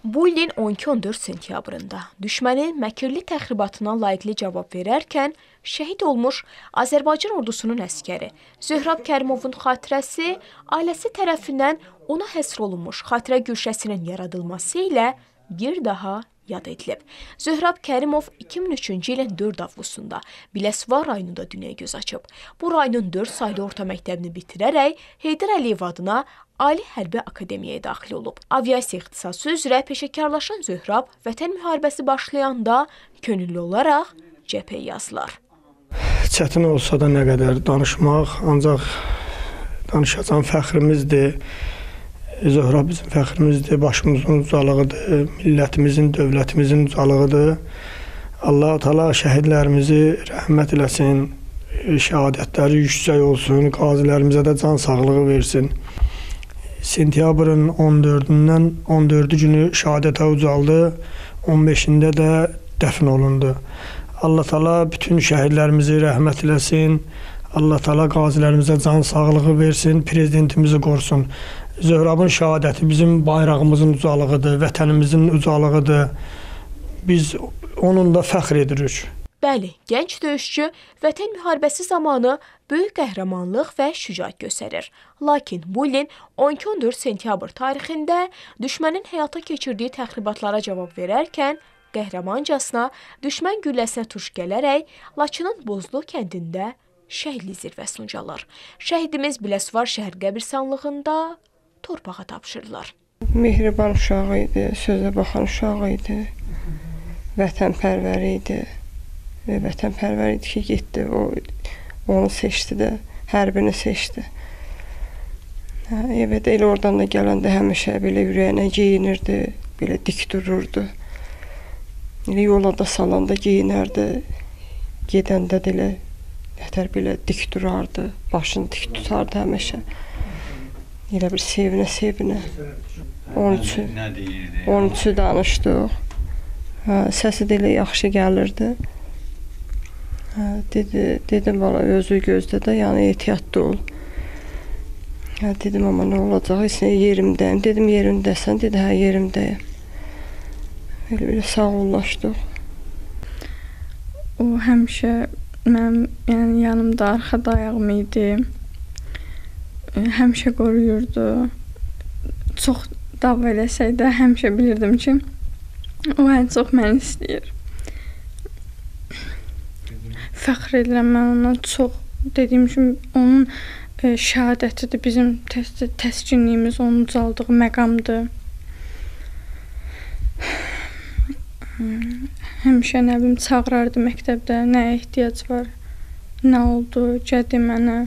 Bu ilin 12-14 sentyabrında düşmənin məkirli təxribatına layiqli cavab verərkən şəhid olmuş Azərbaycan ordusunun əskəri Zöhrab Kərimovun xatirəsi ailəsi tərəfindən ona həsr olunmuş xatirə güşəsinin yaradılması ilə bir daha yad edilib. Zöhrab Kərimov 2003-cü ilin 4 avqustunda Biləsuvar rayonunda dünyaya göz açıb. Bu rayonun 4 saylı orta məktəbini bitirərək Heydər Əliyev adına Ali Hərbi Akademiyaya daxil olub. Aviasiya ixtisası üzrə peşəkarlaşan Zöhrab vətən müharibəsi başlayanda könüllü olaraq cəbhəyə yazılar. Çətin olsa da nə qədər danışmaq, ancaq danışacağım fəxrimizdir. Zöhrab bizim fəxrimizdir, başımızın ucalığıdır, millətimizin, dövlətimizin ucalığıdır. Allah-u Teala şəhidlərimizi rəhmət eləsin, şəhadətləri yüksək olsun, qazilərimizə də can sağlığı versin. Sentyabrın 14-dən 14-cü günü şəhadətə ucaldı, 15-də də dəfn olundu. Allah Teala bütün şəhidlərimizi rəhmət eləsin, Allah Teala qazilərimizə can sağlığı versin, prezidentimizi qorusun. Zöhrabın şəhadəti bizim bayrağımızın ucalığıdır, vətənimizin ucalığıdır. Biz onunla fəxr edirik. Bəli, gənc döyüşçü vətən müharibəsi zamanı böyük qəhrəmanlıq və şücaət göstərir. Lakin bu ilin 12-14 sentyabr tarixində düşmənin həyata keçirdiyi təxribatlara cavab verərkən qəhrəmancasına düşmən gülləsinə tuş gələrək Laçının Bozlu kəndində şəhidlik zirvəsini ucalır. Şəhidimiz Biləsuvar şəhər qəbirstanlığında torpağa tapşırırlar. Mehriban uşağı idi, sözə baxan uşağı idi, vətənpərvər idi. Və vətənpərvər idi ki, getdi, onu seçdi də, hərbini seçdi. Evet, elə oradan da gələndə həmişə belə ürəyinə geyinirdi, belə dik dururdu. Elə yola da salanda geyinərdi, gedəndə də elə nətər belə dik durardı, başını dik tutardı həmişə. Elə bir sevinə-sevinə. Onun üçün danışdıq. Səsi də elə yaxşı gəlirdi. Dedim bana özü gözdə də, yəni ehtiyatlı ol. Dedim, amma nə olacaq, heç nə yerimdəyim. Dedim, yerindəsən, dedi, hə, yerimdəyim. Elə sağollaşdıq. O həmişə mənim yanımda, arxada ayağım idi. Həmişə qoruyurdu. Çox dava eləsək də həmişə bilirdim ki, o ən çox məni istəyir. Fəxr edirəm mən ona çox. Dediyim kimi, onun şəhadətidir, bizim təskinliyimiz, onun ucaldığı məqamdır. Həmişə nə bilim çağırardı məktəbdə, nəyə ehtiyac var, nə oldu, gədi mənə.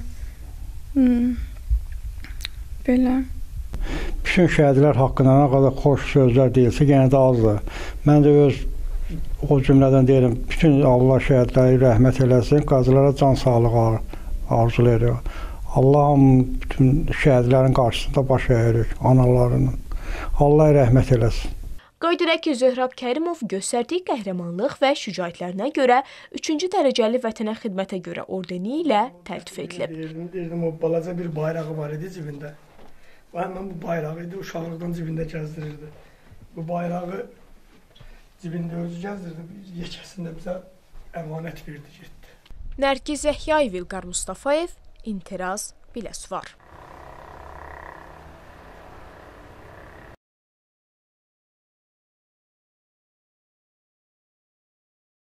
Belə. Bütün şəhidlər haqqında nə qədər xoş sözlər deyilsə, yenə də azdır. Mən də öz o cümlədən deyirəm, bütün Allah şəhidləri rəhmət eləsin, qazilərə can sağlığı arzulayırıq. Allahım bütün şəhidlərin qarşısında baş əyirik, analarının. Allah rəhmət eləsin. Qeyd edək ki, Zöhrab Kərimov göstərdiyi qəhrəmanlıq və şücaətlərinə görə 3-cü dərəcəli vətənə xidmətə görə ordeni ilə təltif edilib. Deyirdim, o balaca bir bayrağı var idi cibində. Həmən bu bayrağı idi, uşaqlıqdan cibində gəzdirirdi. Bu bayrağı cibində özü gəzdirdi, yekəsində bizə əmanət verdi, getdi. Nərgiz Zəhyayev, İlqar Mustafayev, İntiraz, Biləsuvar.